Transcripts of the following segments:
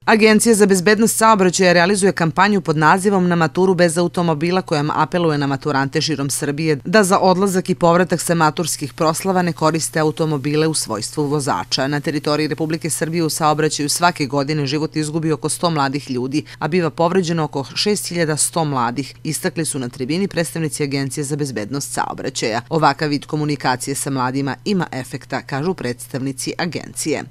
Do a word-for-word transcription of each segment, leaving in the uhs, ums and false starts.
Agencija za bezbednost saobraćaja realizuje kampanju pod nazivom Na maturu bez automobila kojom apeluje na maturante širom Srbije da za odlazak i povratak sa maturskih proslava ne koriste automobile u svojstvu vozača. Na teritoriji Republike Srbije u saobraćaju svake godine život izgubi oko sto mladih ljudi, a biva povređeno oko šest hiljada sto mladih, istakli su na tribini predstavnici Agencije za bezbednost saobraćaja. Ovakav vid komunikacije sa mladima ima efekta, kažu predstavnici agencije.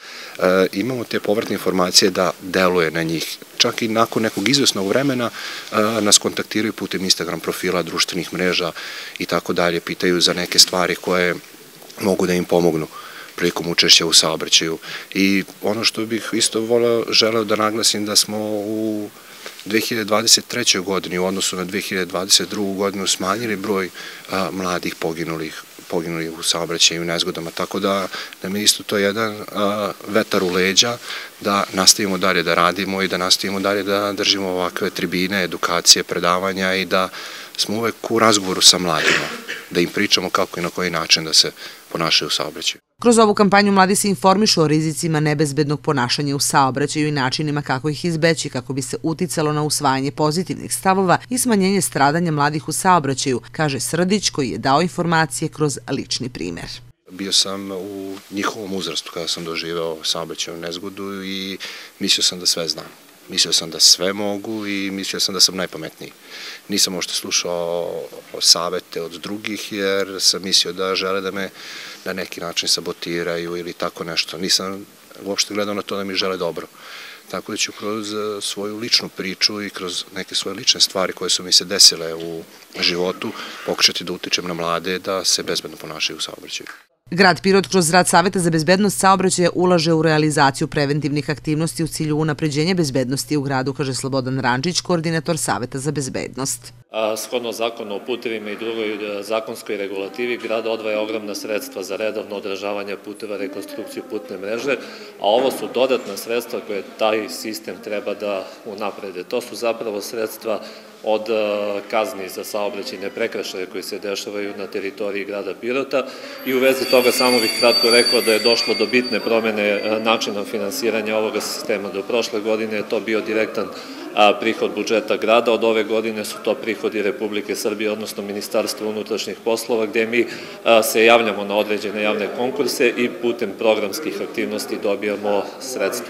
E, imamo te povratne informacije da deluje na njih. Čak i nakon nekog izvesnog vremena e, nas kontaktiraju putem Instagram profila, društvenih mreža i tako dalje, pitaju za neke stvari koje mogu da im pomognu prilikom učešća u saobraćaju. I ono što bih isto voleo, želeo da naglasim da smo u dve hiljade dvadeset trećoj godini u odnosu na dve hiljade dvadeset drugu godinu smanjili broj a, mladih poginulih poginuli u saobraćaju i nezgodama, tako da nam je isto to jedan a, vetar u leđa da nastavimo dalje da radimo i da nastavimo dalje da držimo ovakve tribine, edukacije, predavanja i da smo uvek u razgovoru sa mladima, da im pričamo kako i na koji način da se ponašaju u saobraćaju. Kroz ovu kampanju mladi se informišu o rizicima nebezbednog ponašanja u saobraćaju i načinima kako ih izbeći kako bi se uticalo na usvajanje pozitivnih stavova i smanjenje stradanja mladih u saobraćaju, kaže Srdić koji je dao informacije kroz lični primer. Bio sam u njihovom uzrastu kada sam doživeo saobraćajnu nezgodu i mislio sam da sve znam. Mislio sam da sve mogu i mislio sam da sam najpametniji. Nisam možda slušao savete od drugih jer sam mislio da žele da me na neki način sabotiraju ili tako nešto. Nisam uopšte gledao na to da mi žele dobro. Tako da ću kroz svoju ličnu priču i kroz neke svoje lične stvari koje su mi se desile u životu pokušati da utičem na mlade da se bezbedno ponašaju u saobraćaju. Grad Pirot kroz rad Saveta za bezbednost saobraćaja ulaže u realizaciju preventivnih aktivnosti u cilju unapređenja bezbednosti u gradu, kaže Slobodan Rančić, koordinator Saveta za bezbednost. Shodno zakonu o putevima i drugoj zakonskoj regulativi, grad odvaja ogromna sredstva za redovno održavanje puteva, rekonstrukciju putne mreže, a ovo su dodatna sredstva koje taj sistem treba da unaprede. To su zapravo sredstva od kazni za saobraćajne prekršaje koji se dešavaju na teritoriji grada Pirota i u vezi toga samo bih kratko rekao da je došlo do bitne promene načina finansiranja ovoga sistema. Do prošle godine je to bio direktan prihod budžeta grada, od ove godine su to prihodi Republike Srbije, odnosno Ministarstva unutrašnjih poslova, gde mi se javljamo na određene javne konkurse i putem programskih aktivnosti dobijamo sredstva.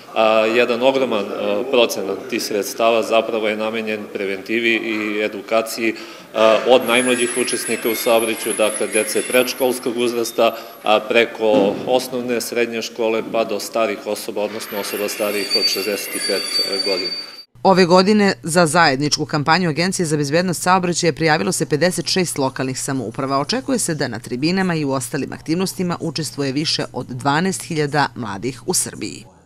Jedan ogroman procenat tih sredstava zapravo je namenjen preventivi i edukaciji od najmlađih učesnika u saobraćaju, dakle dece predškolskog uzrasta, preko osnovne, srednje škole pa do starih osoba, odnosno osoba starijih od šezdeset pet godina. Ove godine za zajedničku kampanju Agencije za bezbednost saobraćaja prijavilo se pedeset šest lokalnih samouprava. Očekuje se da na tribinama i u ostalim aktivnostima učestvuje više od dvanaest hiljada mladih u Srbiji.